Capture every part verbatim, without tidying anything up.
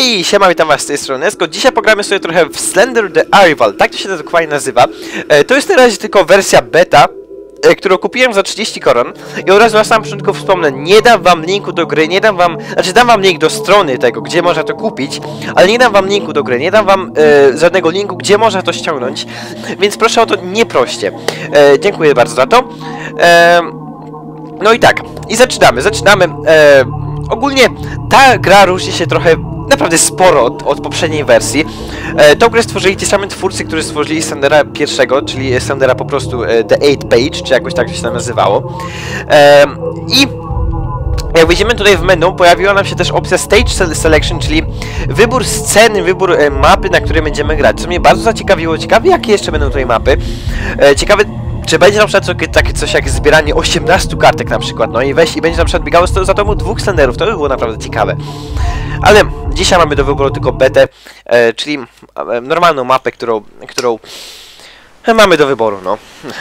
Hej, siema, witam was z tej strony Esko. Dzisiaj pogramy sobie trochę w Slender The Arrival, tak to się to dokładnie nazywa. E, to jest na razie tylko wersja beta, e, którą kupiłem za trzydzieści koron. I od razu na samym początku wspomnę, nie dam wam linku do gry, nie dam wam... Znaczy dam wam link do strony tego, gdzie można to kupić, ale nie dam wam linku do gry, nie dam wam e, żadnego linku, gdzie można to ściągnąć. Więc proszę o to nie proście. E, dziękuję bardzo za to. E, no i tak, i zaczynamy, zaczynamy. E, ogólnie ta gra różni się trochę naprawdę sporo od, od poprzedniej wersji. E, tą grę stworzyli ci sami twórcy, którzy stworzyli Slendera pierwszego, czyli Slendera po prostu e, The Eight Page, czy jakoś tak się to nazywało. E, I jak wejdziemy tutaj w menu, pojawiła nam się też opcja Stage Selection, czyli wybór sceny, wybór e, mapy, na której będziemy grać, co mnie bardzo zaciekawiło. Ciekawe, jakie jeszcze będą tutaj mapy. E, ciekawe, czy będzie na przykład takie coś jak zbieranie osiemnastu kartek na przykład, no i weź i będzie na przykład biegało z za tomu dwóch Slenderów, to by było naprawdę ciekawe. Ale dzisiaj mamy do wyboru tylko betę, e, czyli e, normalną mapę, którą, którą mamy do wyboru, no.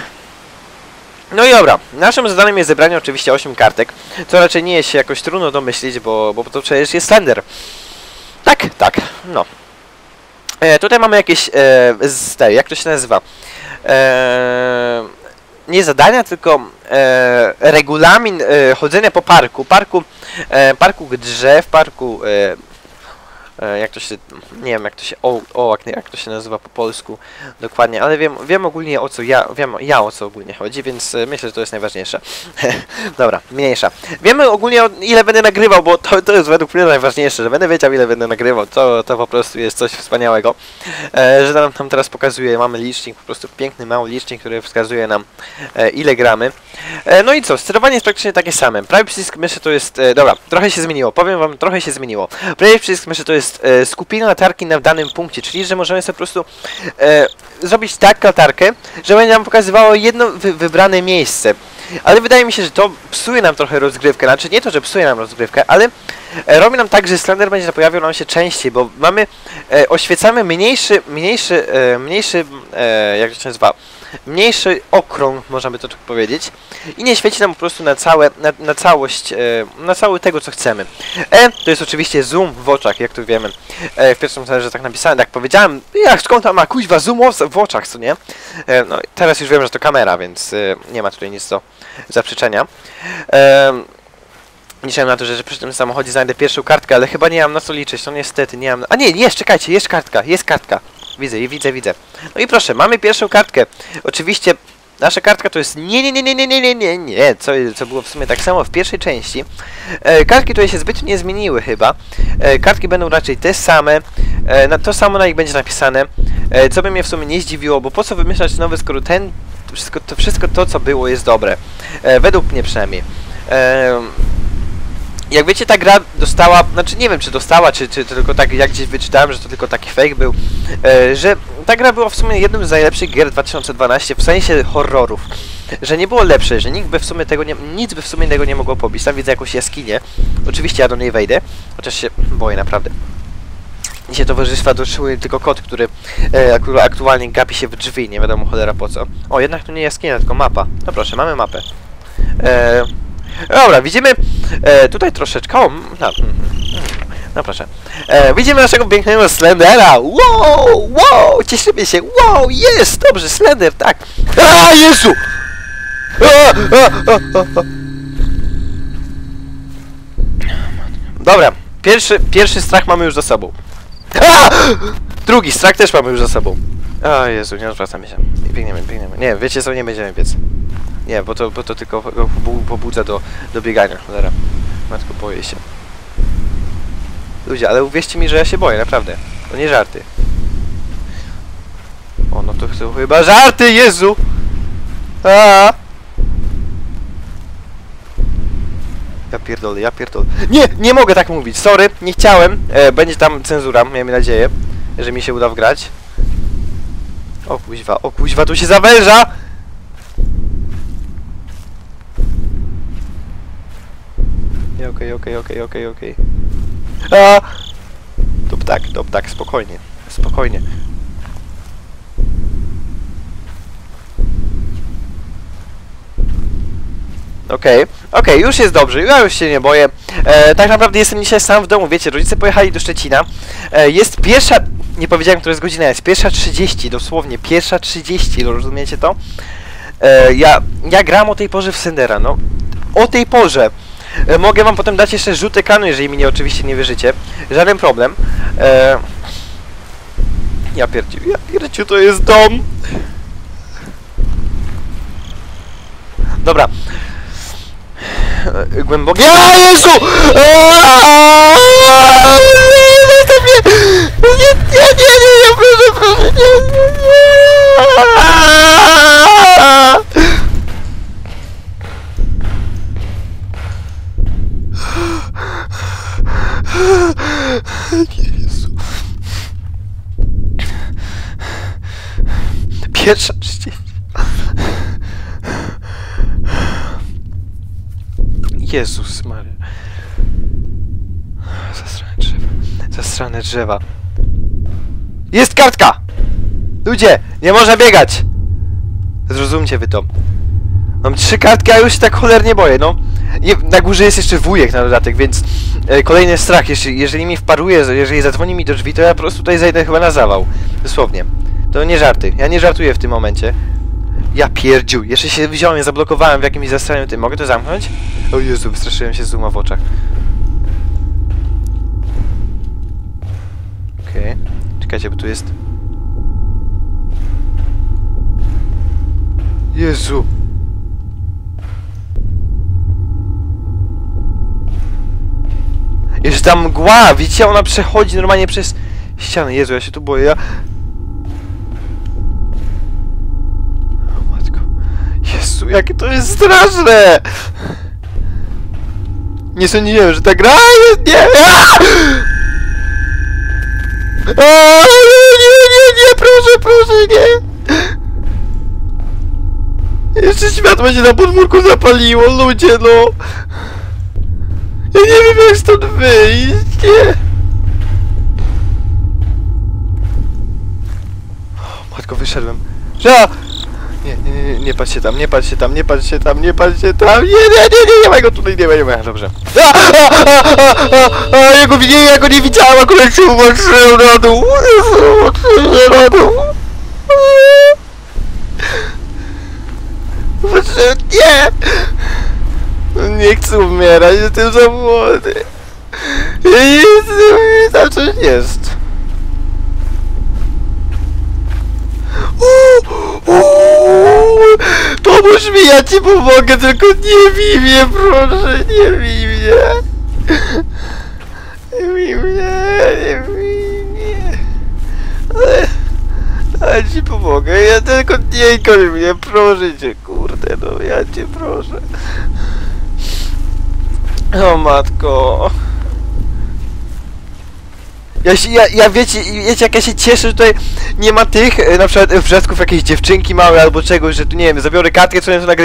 No i dobra, naszym zadaniem jest zebranie oczywiście osiem kartek, co raczej nie jest się jakoś trudno domyślić, bo, bo to przecież jest Slender. Tak, tak, no. E, tutaj mamy jakieś, e, z tej, jak to się nazywa? E, nie zadania, tylko e, regulamin e, chodzenia po parku, parku, e, parku drzew, parku, e, e, jak to się, nie wiem jak to się, o, o jak, jak to się nazywa po polsku dokładnie, ale wiem, wiem ogólnie o co ja, wiem ja o co ogólnie chodzi, więc e, myślę, że to jest najważniejsze. Dobra, mniejsza. Wiemy ogólnie o ile będę nagrywał, bo to, to jest według mnie najważniejsze, że będę wiedział ile będę nagrywał, to, to po prostu jest coś wspaniałego, e, że nam tam teraz pokazuje, mamy licznik, po prostu piękny mały licznik, który wskazuje nam e, ile gramy. E, no i co, sterowanie jest praktycznie takie same, prawy przycisk myszy to jest, e, dobra, trochę się zmieniło, powiem wam, trochę się zmieniło. Prawy przycisk myszy to jest e, skupienie latarki na danym punkcie, czyli że możemy sobie po prostu e, zrobić tak latarkę, że będzie nam pokazywało jedno wy wybrane miejsce. Ale wydaje mi się, że to psuje nam trochę rozgrywkę, znaczy nie to, że psuje nam rozgrywkę, ale e, robi nam tak, że Slender będzie pojawiał nam się częściej, bo mamy, e, oświecamy mniejszy, mniejszy, e, mniejszy, e, jak to się nazywa, mniejszy okrąg, można by to tak powiedzieć, i nie świeci nam po prostu na całe, na, na całość, e, na cały tego, co chcemy. E, to jest oczywiście zoom w oczach, jak tu wiemy. E, w pierwszym Slenderze tak napisałem, tak powiedziałem, jak skąd tam ma kuźwa zoom w oczach, co nie? E, no teraz już wiem, że to kamera, więc e, nie ma tutaj nic do zaprzeczenia. E, liczyłem na to, że przy tym samochodzie znajdę pierwszą kartkę, ale chyba nie mam na co liczyć, no niestety nie mam... A nie, jest, czekajcie, jest kartka, jest kartka. Widzę, widzę, widzę. No i proszę, mamy pierwszą kartkę. Oczywiście nasza kartka to jest nie, nie, nie, nie, nie, nie, nie, nie, nie, co, co było w sumie tak samo w pierwszej części. E, kartki tutaj się zbyt nie zmieniły chyba. E, kartki będą raczej te same. E, na, to samo na nich będzie napisane. E, co by mnie w sumie nie zdziwiło, bo po co wymyślać nowe, skoro ten, to wszystko to, wszystko to co było jest dobre. E, według mnie przynajmniej. E, Jak wiecie, ta gra dostała, znaczy nie wiem czy dostała, czy, czy tylko tak, jak gdzieś wyczytałem, że to tylko taki fake był, e, że ta gra była w sumie jednym z najlepszych gier dwa tysiące dwunastego w sensie horrorów. Że nie było lepsze, że nikt by w sumie tego nie, nic by w sumie tego nie mogło pobić. Tam widzę jakąś jaskinię, oczywiście ja do niej wejdę, chociaż się boję naprawdę. Dzisiaj towarzystwa doszły tylko kot, który e, aktualnie gapi się w drzwi, nie wiadomo cholera po co. O, jednak to nie jaskinia, tylko mapa. No proszę, mamy mapę. E, Dobra, widzimy e, tutaj troszeczkę. O, no, no proszę. E, widzimy naszego pięknego Slendera. Wow, wow, cieszymy się. Wow, jest, dobrze, Slender, tak. A, Jezu! A, a, a, a. Dobra, pierwszy, pierwszy strach mamy już za sobą. A! Drugi strach też mamy już za sobą. O Jezu, nie odwracamy się. Biegniemy, biegniemy. Nie, wiecie co, nie będziemy biec. Nie, bo to, bo to tylko go pobudza do, do biegania, cholera. Matko, boję się. Ludzie, ale uwierzcie mi, że ja się boję, naprawdę. To nie żarty. O, no to chcę chyba żarty, Jezu! A! Ja pierdolę, ja pierdolę. Nie, nie mogę tak mówić, sorry, nie chciałem. E, będzie tam cenzura, miejmy nadzieję, że mi się uda wgrać. O kuźwa, o kuźwa, tu się zawęża! Okej, okej, okej, okej, okej. A! To ptak, to ptak, spokojnie, spokojnie. Okej, okay. okej, okay, już jest dobrze, ja już się nie boję. E, tak naprawdę jestem dzisiaj sam w domu, wiecie, rodzice pojechali do Szczecina. E, jest pierwsza, nie powiedziałem, która jest godzina, jest pierwsza trzydzieści, dosłownie, pierwsza trzydzieści, rozumiecie to? E, ja, ja gram o tej porze w Slendera, no. O tej porze. E, mogę wam potem dać jeszcze rzut ekranu, jeżeli mi nie oczywiście nie wierzycie. Żaden problem. E, ja pierdziu, ja pierdziu, to jest dom. Dobra. Głębokie... A, Jezu! Nie, nie, nie, nie, nie, proszę, proszę, nie, nie, nie. Jezu. Pierwsza trzydzieści. Jezus Maria. Zasrane drzewa. Zasrane drzewa. Jest kartka! Ludzie, nie można biegać! Zrozumcie wy to. Mam trzy kartki, a już się tak cholernie boję, no. I na górze jest jeszcze wujek na dodatek, więc e, kolejny strach. Jeżeli, jeżeli mi wparuje, jeżeli zadzwoni mi do drzwi, to ja po prostu tutaj zajdę chyba na zawał. Dosłownie. To nie żarty. Ja nie żartuję w tym momencie. Ja pierdziu. Jeszcze się wziąłem, ja zablokowałem w jakimś zastraniu tym. Mogę to zamknąć? O Jezu, wystraszyłem się, zooma w oczach. Okej. Okay. Czekajcie, bo tu jest... Jezu. Jeszcze ta mgła, widzicie? Ona przechodzi normalnie przez ścianę. Jezu, ja się tu boję. Ja... O matko. Jezu, jakie to jest straszne! Nie sądziłem, że ta gra jest... Nie! Aaaa! O, nie, nie, nie, proszę, proszę, nie! Jeszcze światło się na podwórku zapaliło, ludzie, no! Ja nie wiem, jak stąd wyjść, nie! O, matko, wyszedłem. Ża! Nie, nie, nie, nie, nie patrz się tam, nie patrz się tam, nie patrz się tam, nie patrz się tam, nie, nie, nie, nie, nie ma go tutaj, nie ma, nie ma, dobrze. A, a, a, a, a, a, ja go nie, ja go nie widziałem, akurat się upatrzyłem na dół, upatrzyłem na dół. Upatrzyłem, nie! Nie chcę umierać, jestem za młody. Ja nie jestem, tam coś jest. Pomóż mi, ja ci pomogę, tylko nie bij mnie, proszę, nie bij mnie. Nie bij mnie, nie bij mnie. Ja ci pomogę, ja tylko nie koń mnie, proszę cię, kurde, no ja cię proszę. O matko. Ja, się, ja, ja wiecie, wiecie jak ja się cieszę, że tutaj nie ma tych, na przykład wrzasków jakiejś dziewczynki małej albo czegoś, że tu nie wiem, zabiorę kartkę, co nie to nagle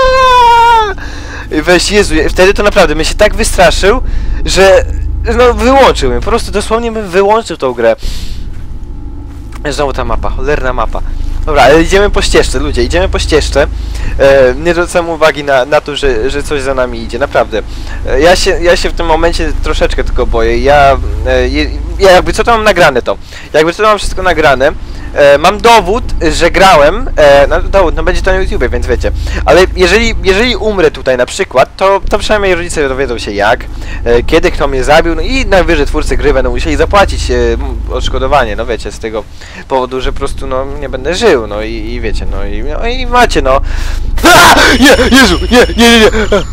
weź, Jezu, wtedy to naprawdę mnie się tak wystraszył, że no wyłączył mnie, po prostu dosłownie bym wyłączył tą grę. Znowu ta mapa, cholerna mapa. Dobra, ale idziemy po ścieżce, ludzie, idziemy po ścieżce. E, nie zwracam uwagi na, na to, że, że coś za nami idzie, naprawdę. E, ja, się, ja się w tym momencie troszeczkę tylko boję. Ja, e, ja jakby co to mam nagrane to? Jakby co to mam wszystko nagrane? E, mam dowód, że grałem, e, no dowód, no będzie to na YouTubie, więc wiecie. Ale jeżeli, jeżeli umrę tutaj na przykład, to, to przynajmniej rodzice dowiedzą się jak, e, kiedy kto mnie zabił, no i najwyżej twórcy gry będą musieli zapłacić e, odszkodowanie, no wiecie, z tego powodu, że po prostu no nie będę żył, no i, i wiecie, no i, no i macie, no. A! Nie, Jezu, nie, nie, nie, nie.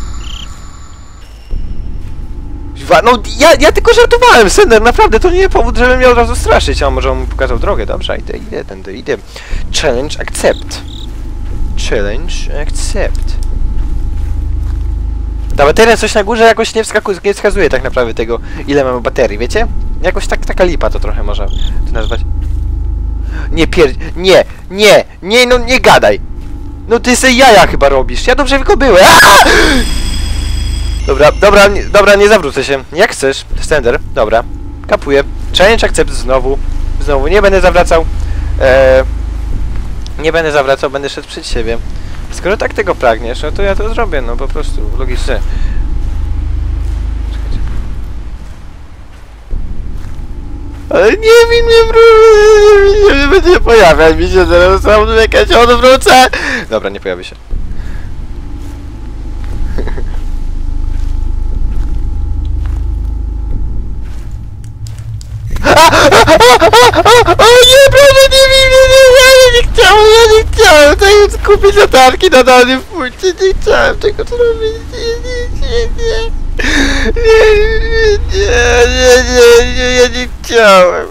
No ja, ja tylko żartowałem, Slender, naprawdę, to nie powód, żeby mnie od razu straszyć, a może on mi pokazał drogę, dobrze, idę, idę, tędy, idę. Challenge accept. Challenge accept. Ta bateria coś na górze jakoś nie, wskakuje, nie wskazuje tak naprawdę tego, ile mamy baterii, wiecie? Jakoś tak, taka lipa to trochę można to nazwać. Nie pier... Nie, nie, nie, no nie gadaj. No ty se jaja chyba robisz, ja dobrze tylko byłem. Aaaa! Dobra, dobra, nie, dobra, nie zawrócę się. Jak chcesz, Slender, dobra. Kapuję. Challenge accept znowu. Znowu, nie będę zawracał. Eee, nie będę zawracał, będę szedł przed siebie. Skoro tak tego pragniesz, no to ja to zrobię, no po prostu, logicznie. Czekajcie. Ale nie wiem, nie wrócę, nie będzie pojawiać mi się, zaraz sam jakaś odwrócę. Dobra, nie pojawi się. O nie, proszę, nie wiem, nie, nie, ja nie chciałem, ja nie chciałem tego kupić latarki na danym punkcie, nie chciałem tego zrobić, nie, nie, nie, nie, nie, nie, nie, nie, ja nie chciałem.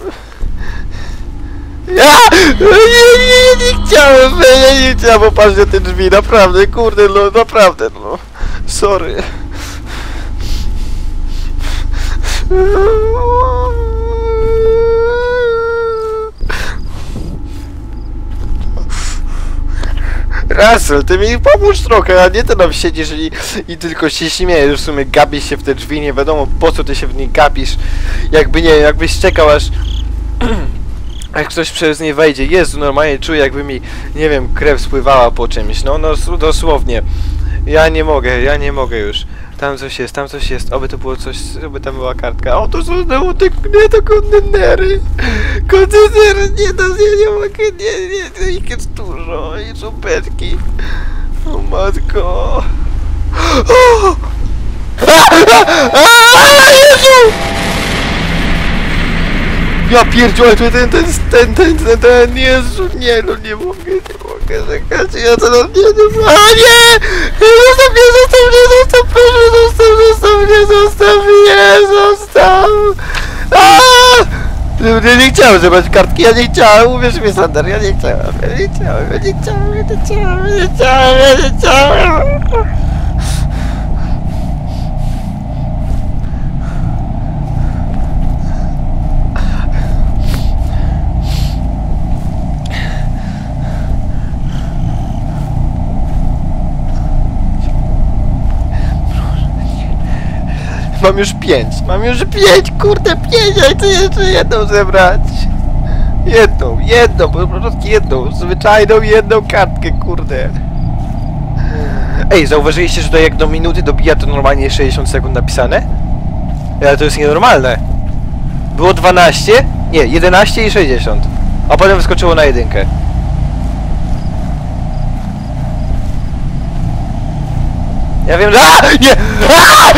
Ja, nie, nie, nie chciałem, ja nie chciałem, popatrz na te drzwi, naprawdę, kurde, no, naprawdę, no, sorry. Russell, ty mi pomóż trochę, a nie ty tam siedzisz i, i tylko się śmiejesz, w sumie gapisz się w te drzwi, nie wiadomo po co ty się w nie gapisz, jakby nie, jakbyś czekał aż jak ktoś przez nie wejdzie. Jezu, normalnie czuję, jakby mi, nie wiem, krew spływała po czymś, no, no, dosłownie, ja nie mogę, ja nie mogę już. Tam coś jest, tam coś jest, oby to było coś, oby tam była kartka. O, to są znowu te, nie, to kontenery. Kontenery, nie, to nie, nie mogę, nie, nie, to ich jest dużo. I żubeczki. O matko. O! A, Jezu! Ja pierdzielę, ten, ten, ten, ten, ten, ten, ten, Jezu, nie, no nie mogę, nie mogę, czekać, ja to no nie, nie, a nie! Zostaw mnie, zostaw mnie, zostaw, proszę, zostaw, zostaw mnie, zostaw mnie, zostaw! Aaaa! Nie, nie chciałem zebrać kartki, ja nie chciałem, uwierz mi, Sander, ja nie chciałem, ja nie chciałem, ja nie chciałem, ja nie chciałem, ja nie chciałem, ja nie chciałem! Mam już pięć, mam już pięć, kurde, pięć, a chcę jeszcze jedną zebrać. Jedną, jedną, po prostu jedną, zwyczajną jedną kartkę, kurde. Ej, zauważyliście, że to jak do minuty dobija, to normalnie sześćdziesiąt sekund napisane? Ale to jest nienormalne. Było dwanaście, nie, jedenaście i sześćdziesiąt. A potem wyskoczyło na jedynkę. Ja wiem, że... A! Nie! A!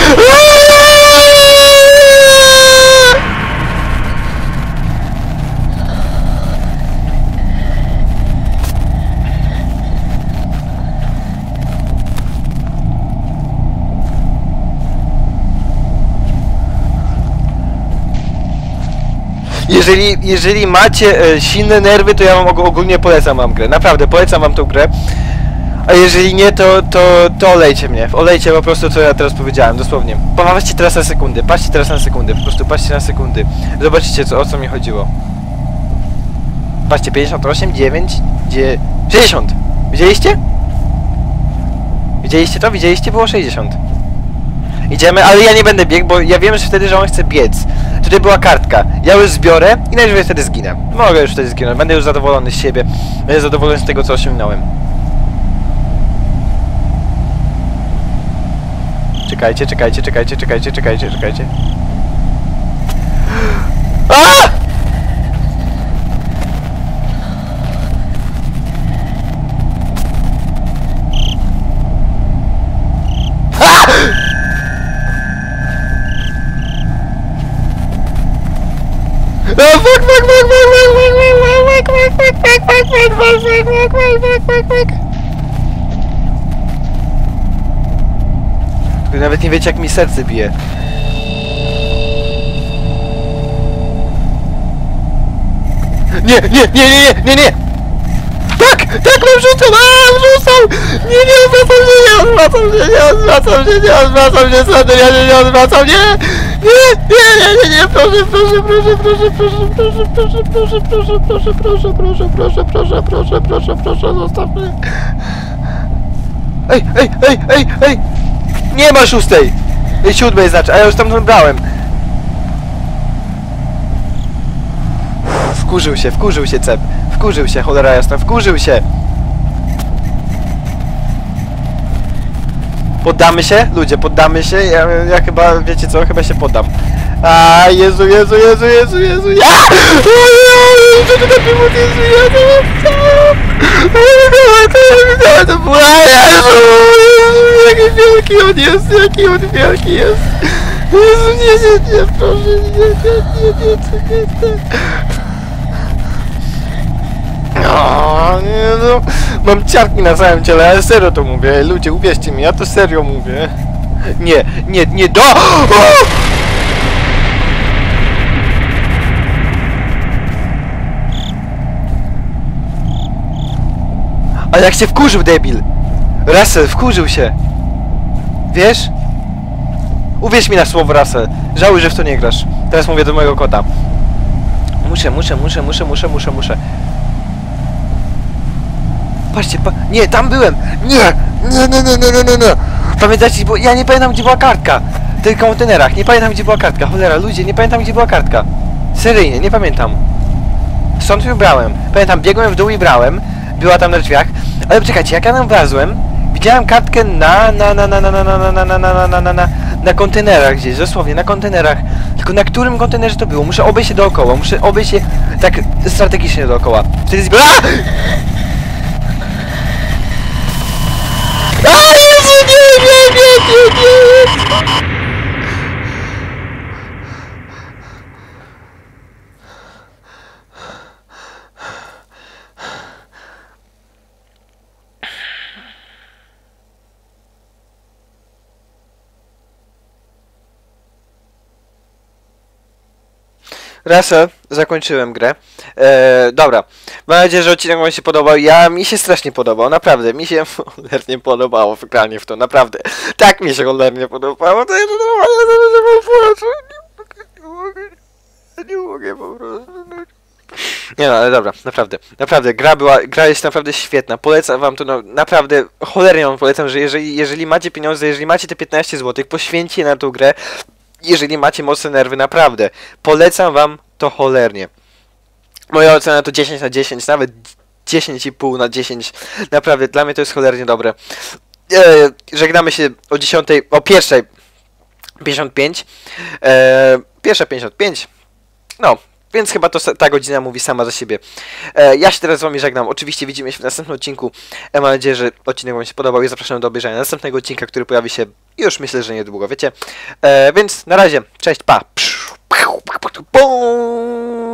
Jeżeli, jeżeli macie e, silne nerwy, to ja wam og ogólnie polecam wam grę. Naprawdę, polecam wam tą grę. A jeżeli nie, to, to, to olejcie mnie. Olejcie po prostu, co ja teraz powiedziałem, dosłownie. Patrzcie teraz na sekundy, patrzcie teraz na sekundy, po prostu patrzcie na sekundy. Zobaczycie, co, o co mi chodziło. Patrzcie, pięćdziesiąt osiem, dziewięć, dzie... sześćdziesiąt! Widzieliście? Widzieliście to? Widzieliście? Było sześćdziesiąt. Idziemy, ale ja nie będę biegł, bo ja wiem, że wtedy, że on chce biec. Tutaj była kartka. Ja już zbiorę i najwyżej wtedy zginę. Mogę już wtedy zginąć. Będę już zadowolony z siebie. Będę zadowolony z tego, co osiągnąłem. Czekajcie, czekajcie, czekajcie, czekajcie, czekajcie, czekajcie. A! Nawet nie wiecie, jak mi serce bije. Nie, nie, nie, nie, nie, nie, nie! Tak! Tak, mam rzucał! Aaa, rzucał! Nie, nie, odwracam się, nie odwracam się, nie odwracam się, nie odwracam się, Sander, ja nie, nie odwracam, nie! Nie, nie, nie, nie, nie, proszę, proszę, proszę, proszę, proszę, proszę, proszę, proszę, proszę, proszę, proszę, proszę, proszę, proszę, proszę, proszę, proszę, zostaw mnie. Ej, ej, ej, ej, ej! Nie ma szóstej! Ej, siódmej znaczy, a ja już tam brałem. Wkurzył się, wkurzył się Cep. Wkurzył się, cholera jasna, wkurzył się! Poddamy się? Ludzie, poddamy się? Ja, ja chyba, wiecie co, chyba się poddam. A Jezu, Jezu, Jezu, Jezu, Jezu, ja! Co tu taki mój Jezu, Jezu, to była, Jezu, Jezu, jaki wielki on jest, jaki on wielki jest. Jezu, nie, nie, nie, proszę, nie, nie, nie, nie, nie, nie. O, nie, no, mam ciarki na całym ciele, ale serio to mówię, ludzie, uwierzcie mi, ja to serio mówię. Nie, nie, nie do... O! A jak się wkurzył, debil! Russell, wkurzył się! Wiesz? Uwierz mi na słowo, Russell. Żałuj, że w to nie grasz. Teraz mówię do mojego kota. Muszę, muszę, muszę, muszę, muszę, muszę, muszę. Patrzcie, pa... Nie, tam byłem! Nie! Nie, nie, nie, nie, nie, nie, nie! Pamiętacie, bo ja nie pamiętam, gdzie była kartka. W tych kontenerach. Nie pamiętam, gdzie była kartka. Cholera, ludzie, nie pamiętam, gdzie była kartka. Seryjnie, nie pamiętam. Stąd ją brałem. Pamiętam, biegłem w dół i brałem. Była tam na drzwiach. Ale czekajcie, jak ja tam wlazłem, widziałem kartkę na, na, na, na, na, na, na, na, na, na, na, na, na, na, na kontenerach gdzieś, dosłownie, na kontenerach. Tylko na którym kontenerze to było? Muszę obejść się dookoła, muszę obejść się tak strategicznie dookoła. Wtedy zbi- A! A, Jezu, nie, nie, nie, nie, nie! Russell, zakończyłem grę. Eee, dobra, mam nadzieję, że odcinek wam się podobał. Ja, mi się strasznie podobał, naprawdę. Mi się cholernie podobało granie w to, naprawdę. Tak mi się cholernie podobało. To ja to normalnie płaczę. Nie mogę, nie mogę po prostu. Nie no, ale dobra, naprawdę, naprawdę, gra była, gra jest naprawdę świetna, polecam wam to, no, naprawdę, cholernie wam polecam, że jeżeli, jeżeli macie pieniądze, jeżeli macie te piętnaście złotych, poświęćcie na tą grę, jeżeli macie mocne nerwy, naprawdę, polecam wam to cholernie. Moja ocena to dziesięć na dziesięć, nawet dziesięć i pół na dziesięć, naprawdę, dla mnie to jest cholernie dobre. Eee, żegnamy się o dziesiątej, o pierwszej pięćdziesiąt pięć, eee, pierwsza pięćdziesiąt pięć, no. Więc chyba to ta godzina mówi sama za siebie. E, ja się teraz z wami żegnam. Oczywiście widzimy się w następnym odcinku. E, mam nadzieję, że odcinek wam się podobał i zapraszam do obejrzenia następnego odcinka, który pojawi się już myślę, że niedługo, wiecie. E, więc na razie, cześć, pa!